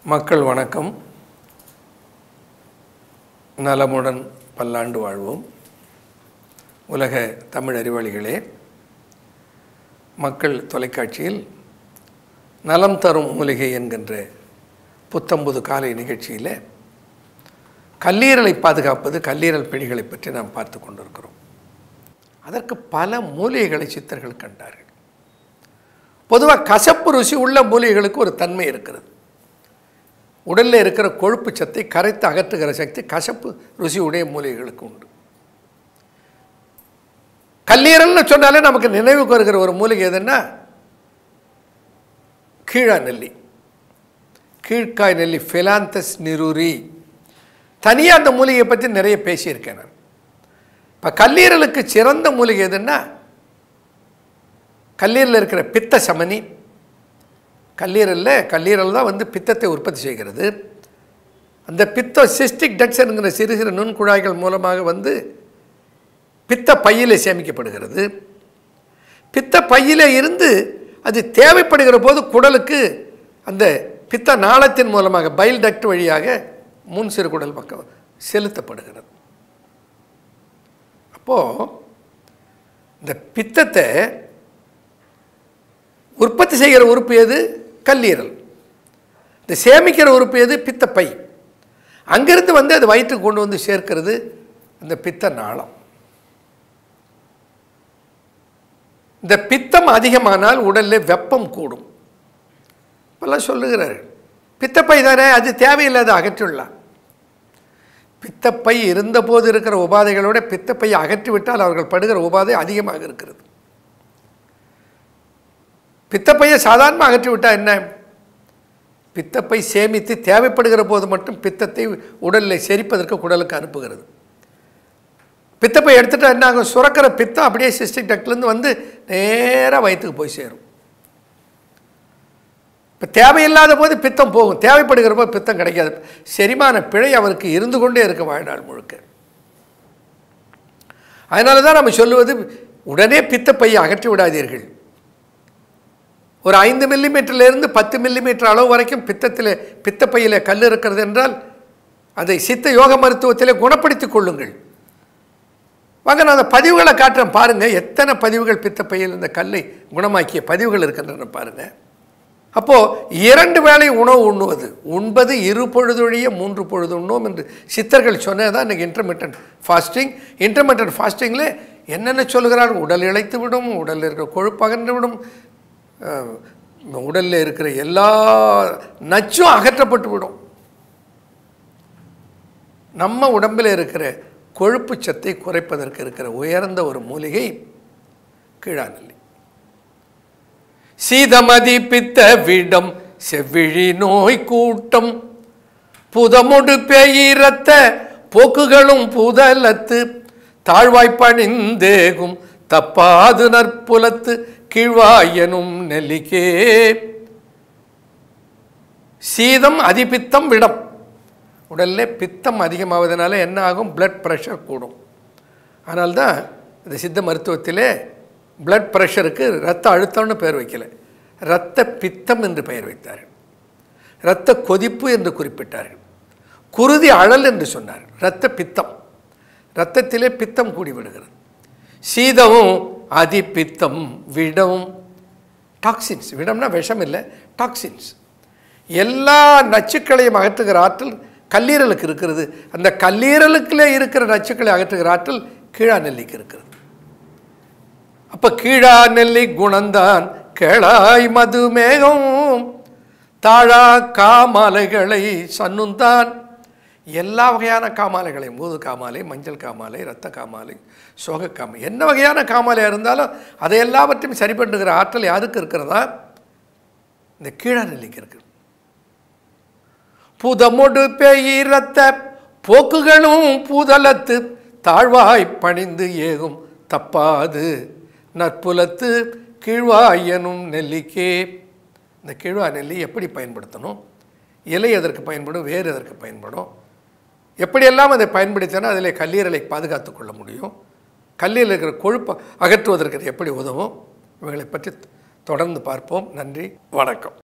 மக்கள் வணக்கம். நலமுடன் பல்லாண்டு வாழ்வோம். உலக தமிழ் அறிவாளிகளே, மக்கள் தொலைக்காட்சியில் நலம் தரும் மூலிகை என்கின்ற புத்தம்புது காலை நிகழ்ச்சியில் கல்லீரலை பாதுகாப்பது, கல்லீரல் பிணிகளை பற்றி நாம் பார்த்து கொண்டிருக்கிறோம். அதற்கு பல மூலிகைகளை சித்தர்கள் கண்டார்கள். பொதுவாக கசப்பு ருசி உள்ள மூலிகைகளுக்கு ஒரு தன்மை இருக்கிறது. உடலில் இருக்கிற கொழுப்பு சத்தை கரைத்து அகற்றுகிற சக்தி கசப்பு ருசி உடைய மூலிகைகளுக்கு உண்டு. கல்லீரல்னு சொன்னாலே நமக்கு நினைவுக்கு வருகிற ஒரு மூலிகை எதுன்னா கீழா நெல்லி, கீழ்காய் நெல்லி, ஃபிலாந்தஸ் நிரூரி. தனியாக அந்த மூலிகையை பற்றி நிறைய பேசியிருக்கேன் நான். இப்போ கல்லீரலுக்கு சிறந்த மூலிகை எதுன்னா கல்லீரலில் இருக்கிற பித்த சமனி. கல்லீரல் தான் பித்தத்தை உற்பத்தி செய்கிறது. அந்த பித்த சிஸ்டிக் டக்ஸ் என்கிற சிறு சிறு நுண்குழாய்கள் மூலமாக பித்த பையிலே சேமிக்கப்படுகிறது. பித்த பையிலே இருந்து அது தேவைப்படுகிற போது குடலுக்கு அந்த பித்த நாளத்தின் மூலமாக பைல் டக்ட் வழியாக முன் சிறுகுடல் பக்கம் செலுத்தப்படுகிறது. அப்போது இந்த பித்தத்தை உற்பத்தி செய்கிற உறுப்பு எது? கல்லீரல். இந்த சேமிக்கிற உறுப்பு எது? பித்தப்பை. அங்கிருந்து அது வயிற்றுக்கு கொண்டு சேர்க்கிறது இந்த பித்த நாளம். இந்த பித்தம் அதிகமானால் உடலில் வெப்பம் கூடும். இப்பெல்லாம் சொல்லுகிறார்கள் பித்தப்பை தானே, அது தேவையில்லாத அகற்றிவிடலாம். பித்தப்பை இருந்தபோது இருக்கிற உபாதைகளோட பித்தப்பையை அகற்றிவிட்டால் அவர்கள் படுகிற உபாதை அதிகமாக இருக்கிறது. பித்தப்பையை சாதாரணமாக அகற்றிவிட்டால் என்ன? பித்தப்பை சேமித்து தேவைப்படுகிற போது மட்டும் பித்தத்தை உடலில் செரிப்பதற்கு குடலுக்கு அனுப்புகிறது. பித்தப்பை எடுத்துகிட்டா என்ன ஆகும்? சுரக்கிற பித்தம் அப்படியே சிஸ்டிக் டக்ட்லேருந்து நேராக வயிற்றுக்கு போய் சேரும். இப்போ தேவையில்லாத போது பித்தம் போகும், தேவைப்படுகிற போது பித்தம் கிடைக்காது. செரிமான பிழை அவருக்கு இருந்து கொண்டே இருக்க வாழ்நாள் முழுக்க. அதனால தான் நம்ம சொல்லுவது உடனே பித்தப்பையை அகற்றி விடாதீர்கள். ஒரு 5 மில்லிமீட்டர்லேருந்து 10 மில்லிமீட்டர் அளவு வரைக்கும் பித்தப்பையில் கல் இருக்கிறது என்றால் அதை சித்த யோக மருத்துவத்திலே குணப்படுத்தி கொள்ளுங்கள். வாங்க, நான் அந்த பதிவுகளை காட்டுறேன் பாருங்கள். எத்தனை பதிவுகள் பித்தப்பையில் இந்த கல்லை குணமாக்கிய பதிவுகள் இருக்கின்றன பாருங்கள். அப்போது 2 வேளை உணவு உண்ணுவது, உண்பது 2 பொழுதொழிய 3 பொழுது உண்ணுவோம் என்று சித்தர்கள் சொன்னது தான் இன்றைக்கி இன்டர்மிட்டன்ட் ஃபாஸ்டிங். இன்டர்மிட்டன்ட் ஃபாஸ்டிங்கில் என்னென்ன சொல்கிறார்கள்? உடல் இழைத்து விடும், உடலில் இருக்கிற கொழுப்பு அகன்று விடும், உடலில் இருக்கிற எல்லா நச்சும் அகற்றப்பட்டு விடும். நம்ம உடம்பில் இருக்கிற கொழுப்பு சத்தை குறைப்பதற்கு இருக்கிற உயர்ந்த ஒரு மூலிகை கீழா நெல்லி. சீதமதி பித்த விடம் செவ்விழி நோய் கூட்டம் புதமுடு பேயிரத்த போக்குகளும் புதலத்து தாழ்வாய்ப்பணிந்தேகும் தப்பாது நற்புலத்து கீழ்வாயனும் நெல்லிக்கே. சீதம் அதிபித்தம் விடம். உடலில் பித்தம் அதிகமாவதனால என்ன ஆகும்? பிளட் ப்ரெஷர் கூடும். அதனால்தான் இந்த சித்த மருத்துவத்திலே பிளட் ப்ரெஷருக்கு இரத்த அழுத்தம்னு பெயர் வைக்கல, இரத்த பித்தம் என்று பெயர் வைத்தார்கள். இரத்த கொதிப்பு என்று குறிப்பிட்டார்கள். குருதி அழல் என்று சொன்னார்கள். இரத்த பித்தம், இரத்தத்திலே பித்தம் கூடி விடுகிறது. சீதமும் அதிபித்தம் விடவும் டாக்ஸின்ஸ். விடம்னா விஷம் இல்லை, டாக்ஸின்ஸ். எல்லா நச்சுக்களையும் அகற்றுகிற ஆற்றல் கல்லீரலுக்கு இருக்கிறது. அந்த கல்லீரலுக்குள்ளே இருக்கிற நச்சுக்களை அகற்றுகிற ஆற்றல் கீழா நெல்லிக்கு இருக்கிறது. அப்போ கீழா நெல்லி குணந்தான் கேளாய் மதுமேகம் தாழா காமாலைகளை சன்னுந்தான். எல்லா வகையான காமாலைகளையும், மூது காமாலை, மஞ்சள் காமாலை, இரத்த காமாலை, சோக காமாலை, என்ன வகையான காமாலையாக இருந்தாலும் அதை எல்லாவற்றையும் சரி பண்ணுகிற ஆற்றல் யாருக்கு இருக்கிறதா? இந்த கீழா நெல்லிக்கு இருக்குது. புதமுடு பேயிரத்த போக்குகளும் புதலத்து தாழ்வாய் பணிந்து ஏகும் தப்பாது நற்புலத்து கீழ்வாயனும் நெல்லிக்கே. இந்த கீழ்வா நெல்லி எப்படி பயன்படுத்தணும்? இலை எதற்கு பயன்படும், வேறு எதற்கு பயன்படும், எப்படியெல்லாம் அதை பயன்படுத்தினா அதில் கல்லீரலை பாதுகாத்து கொள்ள முடியும், கல்லீரலில் இருக்கிற கொழுப்பை அகற்றுவதற்கு எப்படி உதவும், இவைகளை பற்றி தொடர்ந்து பார்ப்போம். நன்றி, வணக்கம்.